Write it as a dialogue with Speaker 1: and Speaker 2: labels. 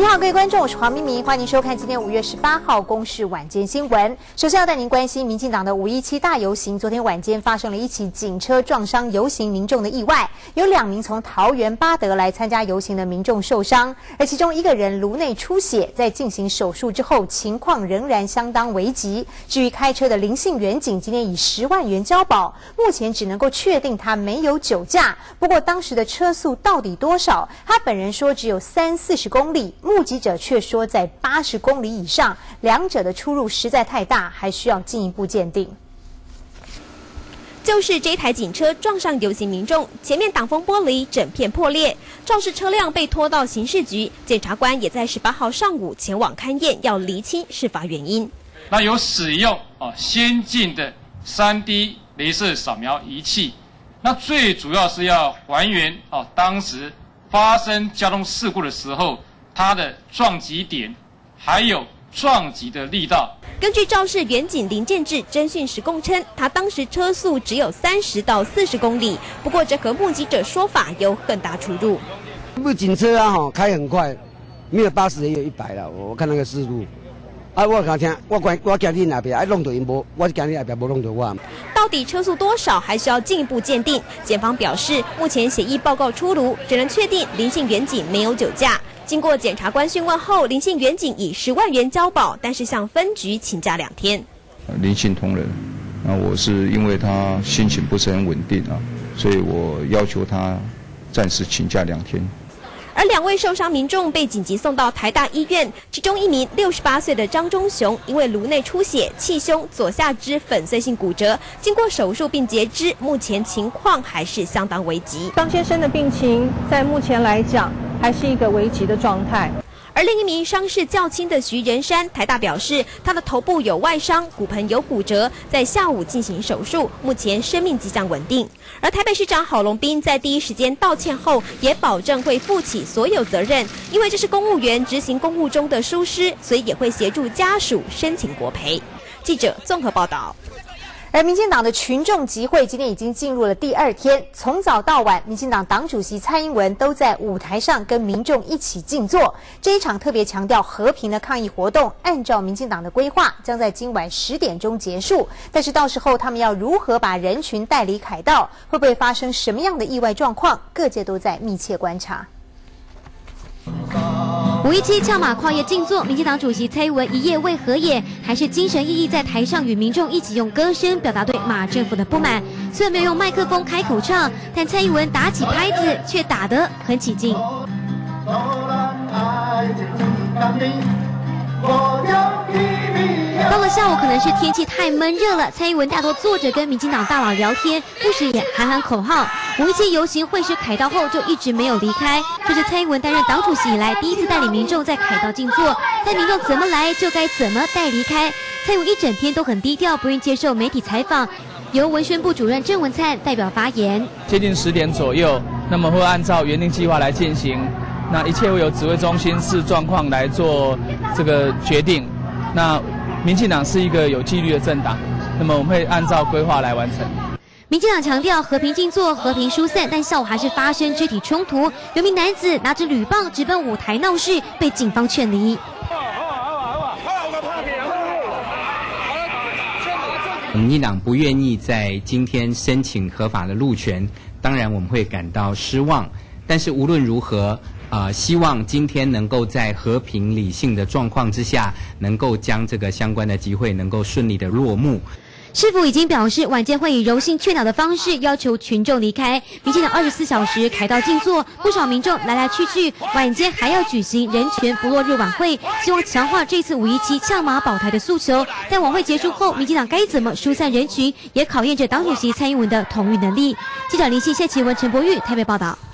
Speaker 1: 你好，各位观众，我是黄明明，欢迎收看今天5月18号公视晚间新闻。首先要带您关心民进党的517大游行，昨天晚间发生了一起警车撞伤游行民众的意外，有2名从桃园八德来参加游行的民众受伤，而其中1个人颅内出血，在进行手术之后，情况仍然相当危急。至于开车的林姓员警，今天以10万元交保，目前只能够确定他没有酒驾，不过当时的车速到底多少？他本人说只有30-40公里。目击者却说在80公里以上，两者的出入实在太大，还需要进一步鉴定。
Speaker 2: 就是这台警车撞上游行民众，前面挡风玻璃整片破裂，肇事车辆被拖到刑事局，检察官也在18号上午前往勘验，要厘清事发原因。
Speaker 3: 那有使用先进的3D 雷射扫描仪器，那最主要是要还原当时发生交通事故的时候，它的撞击点，还有撞击的力道。
Speaker 2: 根据肇事员警林建志侦讯时供称，他当时车速只有30到40公里，不过这和目击者说法有很大出入。
Speaker 4: 不警车开很快，没有80也有100了，我看那个速度。我刚听，我惊你那边弄到因无，我惊你那边无弄到我。
Speaker 2: 到底车速多少，还需要进一步鉴定。检方表示，目前血液报告出炉，只能确定林姓员警没有酒驾。经过检察官讯问后，林姓员警以10万元交保，但是向分局请假2天。
Speaker 5: 林姓同仁，那我是因为他心情不是很稳定所以我要求他暂时请假2天。
Speaker 2: 而2位受伤民众被紧急送到台大医院，其中1名68岁的张忠雄，因为颅内出血、气胸、左下肢粉碎性骨折，经过手术并截肢，目前情况还是相当危急。
Speaker 6: 张先生的病情在目前来讲还是一个危急的状态。
Speaker 2: 而另一名伤势较轻的徐仁山，台大表示，他的头部有外伤，骨盆有骨折，在下午进行手术，目前生命迹象稳定。而台北市长郝龙斌在第一时间道歉后，也保证会负起所有责任，因为这是公务员执行公务中的疏失，所以也会协助家属申请国赔。记者综合报道。
Speaker 1: 而民进党的群众集会今天已经进入了第2天，从早到晚，民进党党主席蔡英文都在舞台上跟民众一起静坐。这一场特别强调和平的抗议活动，按照民进党的规划，将在今晚10点钟结束。但是到时候他们要如何把人群带离凯道，会不会发生什么样的意外状况？各界都在密切观察。
Speaker 7: 517翘马跨越静坐，民进党主席蔡英文一夜未合眼，还是精神奕奕在台上与民众一起用歌声表达对马政府的不满。虽然没有用麦克风开口唱，但蔡英文打起拍子却打得很起劲。到了下午，可能是天气太闷热了，蔡英文大多坐着跟民进党大佬聊天，不时也喊口号。517游行会师凯道后就一直没有离开，这是蔡英文担任党主席以来第一次带领民众在凯道静坐，但民众怎么来就该怎么带离开。蔡英文一整天都很低调，不愿接受媒体采访，由文宣部主任郑文灿代表发言。
Speaker 8: 接近10点左右，那么会按照原定计划来进行，那一切会由指挥中心视状况来做这个决定。那民进党是一个有纪律的政党，那么我们会按照规划来完成。
Speaker 7: 民进党强调和平静坐、和平疏散，但下午还是发生肢体冲突，有名男子拿着铝棒直奔舞台闹事，被警方劝离。
Speaker 9: 民进党不愿意在今天申请合法的路权，当然我们会感到失望。但是无论如何，希望今天能够在和平理性的状况之下，能够将这个相关的集会能够顺利的落幕。
Speaker 7: 市府已经表示，晚间会以柔性劝导的方式要求群众离开。民进党24小时凯道静坐，不少民众来来去去。晚间还要举行人权不落日晚会，希望强化这次517翘马保台的诉求。但晚会结束后，民进党该怎么疏散人群，也考验着党主席蔡英文的统御能力。记者林信、谢奇文、陈柏玉台北报道。